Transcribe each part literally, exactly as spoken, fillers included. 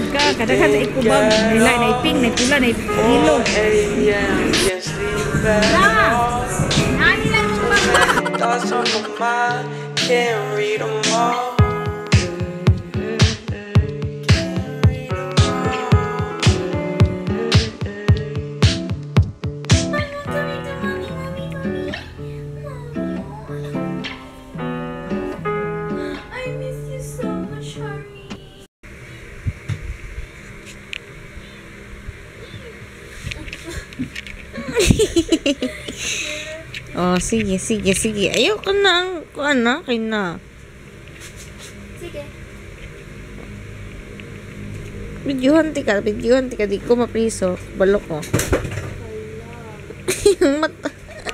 ka. Kadaghan sa ikubag. Nila, na iping, na pula, na ilog. Nani lang yung mga. Thoughts on my mind, can't read them all. Oh, sige, sige, sige. Ayoko na ang kuan na, kay na. Sige. Videohan ti ka, videohan ti ka, di ko mapriso. Balok ko. Yung mata.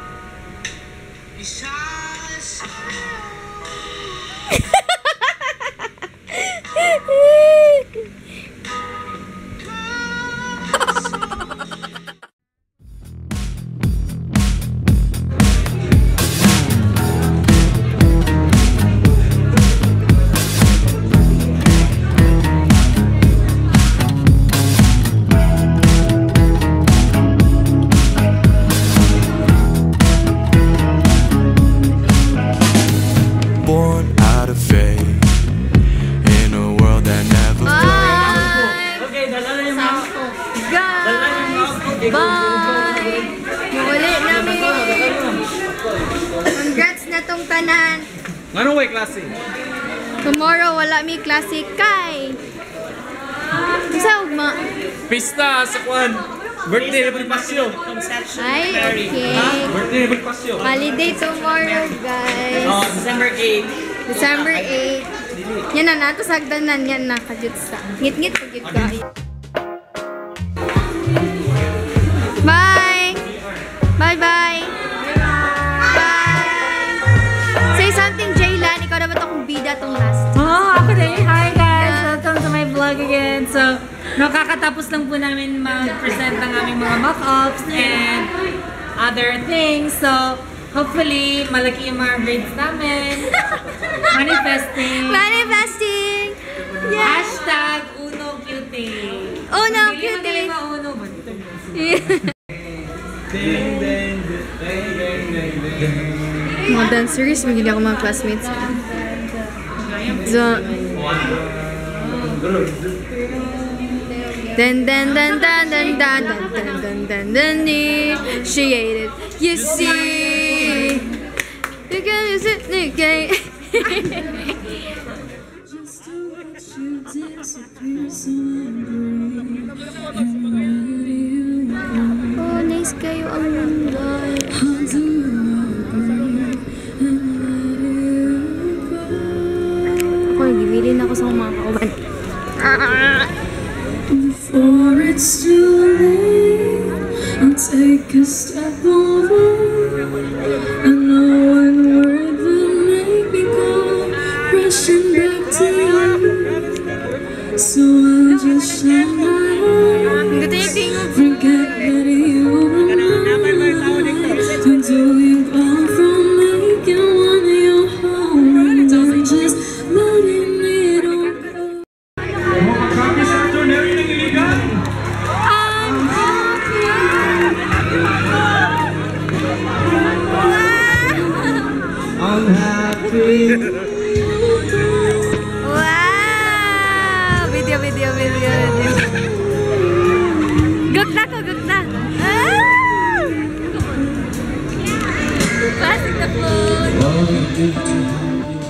Bye! Muli namin! Congrats na tong tanan! Anong way klase? Tomorrow wala mi klase kay! Isa ugma? Pista sa kwan! Birthday na Bonifacio! Ay, okay! Birthday na Bonifacio! Holiday tomorrow, guys! Oh, December eighth! December eighth! Yan na, nato sagdanan yan na, kadyot sa. Ngit-ngit kadyot ka. Bye! Bye-bye! Bye! Say something, Jaylan. Ikaw naman itong bida itong last. Oh, ako din. Hi guys! Welcome to my vlog again. So, nakakatapos lang po namin mag-present ng aming mga mock-ups and other things. So, hopefully, malaki yung mga grades namin. Manifesting. Manifesting! Yeah! Hashtag Uno Cutie. Uno Cutie! Uno Ding, ding, ding, ding, ding, ding. Mga danceries, magiging ako mga classmates. So, dan dan dan dan dan dan dan dan dan dan dan initiated. You see, you can use it, you can. Oh, nice kayo ang mundo. Ako, nagibilin ako sa mga kauban. Before it's too late, I'll take a step over. I know one word will make me go rushing back to you. So I'll just shut my eyes, forget that you were mine, until you gone from making one of your home, and I'm just letting it all go. I'm happy. Wow! Video, video, video, video. Gugta ko, gugta. Ah! Plastic na phone.